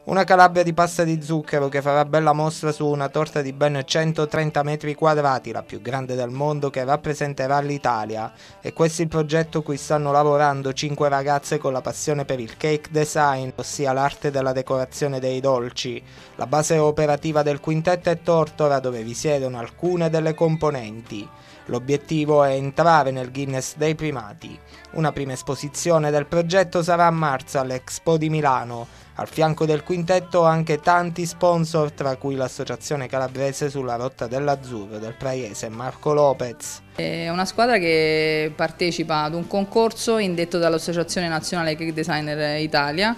Una Calabria di pasta di zucchero che farà bella mostra su una torta di ben 130 metri quadrati, la più grande del mondo, che rappresenterà l'Italia. E questo è il progetto cui stanno lavorando 5 ragazze con la passione per il cake design, ossia l'arte della decorazione dei dolci. La base operativa del quintetto è Tortora, dove risiedono alcune delle componenti. L'obiettivo è entrare nel Guinness dei primati. Una prima esposizione del progetto sarà a marzo all'Expo di Milano. Al fianco del quintetto anche tanti sponsor, tra cui l'Associazione Calabrese sulla Rotta dell'Azzurro del Praiese Marco Lopez. È una squadra che partecipa ad un concorso indetto dall'Associazione Nazionale Cake Designer Italia,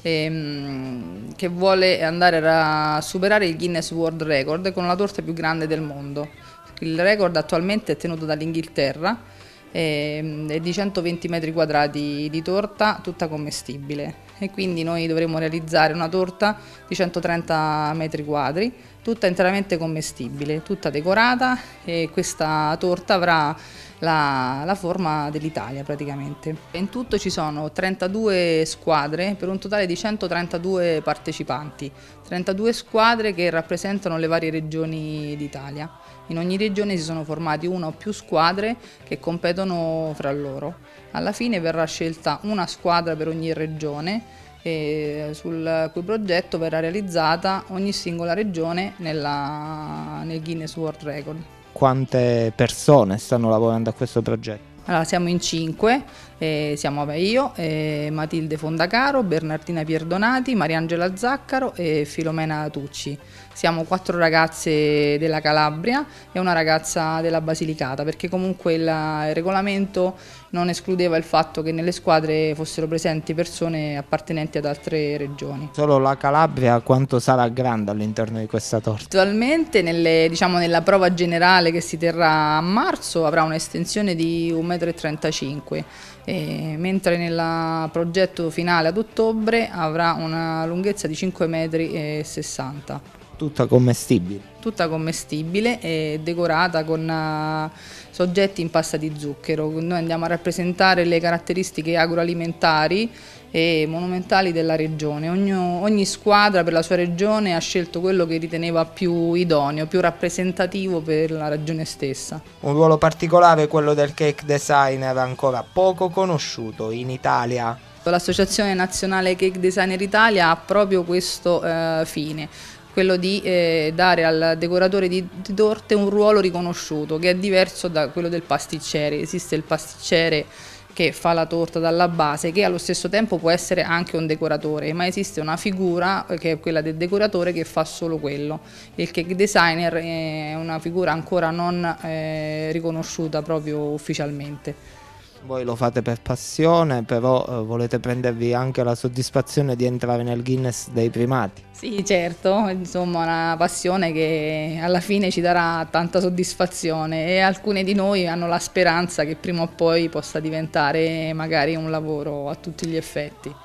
che vuole andare a superare il Guinness World Record con la torta più grande del mondo. Il record attualmente è tenuto dall'Inghilterra, è di 120 metri quadrati di torta, tutta commestibile, e quindi noi dovremo realizzare una torta di 130 metri quadri, tutta interamente commestibile, tutta decorata, e questa torta avrà la forma dell'Italia praticamente. In tutto ci sono 32 squadre per un totale di 132 partecipanti, 32 squadre che rappresentano le varie regioni d'Italia. In ogni regione si sono formati una o più squadre che competono fra loro. Alla fine verrà scelta una squadra per ogni regione, e sul cui progetto verrà realizzata ogni singola regione nel Guinness World Record. Quante persone stanno lavorando a questo progetto? Allora, siamo in 5, siamo io, Matilde Fondacaro, Bernardina Pierdonati, Mariangela Zaccaro e Filomena Tucci. Siamo 4 ragazze della Calabria e una ragazza della Basilicata, perché comunque il regolamento non escludeva il fatto che nelle squadre fossero presenti persone appartenenti ad altre regioni. Solo la Calabria quanto sarà grande all'interno di questa torta? Attualmente nella prova generale che si terrà a marzo avrà un'estensione di 1,35 m, mentre nel progetto finale ad ottobre avrà una lunghezza di 5,60 m. Tutta commestibile? Tutta commestibile e decorata con soggetti in pasta di zucchero. Noi andiamo a rappresentare le caratteristiche agroalimentari e monumentali della regione. Ogni squadra per la sua regione ha scelto quello che riteneva più idoneo, più rappresentativo per la regione stessa. Un ruolo particolare, quello del cake designer, ancora poco conosciuto in Italia. L'Associazione Nazionale Cake Designer Italia ha proprio questo fine, quello di dare al decoratore di torte un ruolo riconosciuto, che è diverso da quello del pasticcere. Esiste il pasticcere che fa la torta dalla base, che allo stesso tempo può essere anche un decoratore, ma esiste una figura che è quella del decoratore che fa solo quello. Il cake designer è una figura ancora non riconosciuta proprio ufficialmente. Voi lo fate per passione, però volete prendervi anche la soddisfazione di entrare nel Guinness dei primati. Sì, certo, insomma una passione che alla fine ci darà tanta soddisfazione, e alcune di noi hanno la speranza che prima o poi possa diventare magari un lavoro a tutti gli effetti.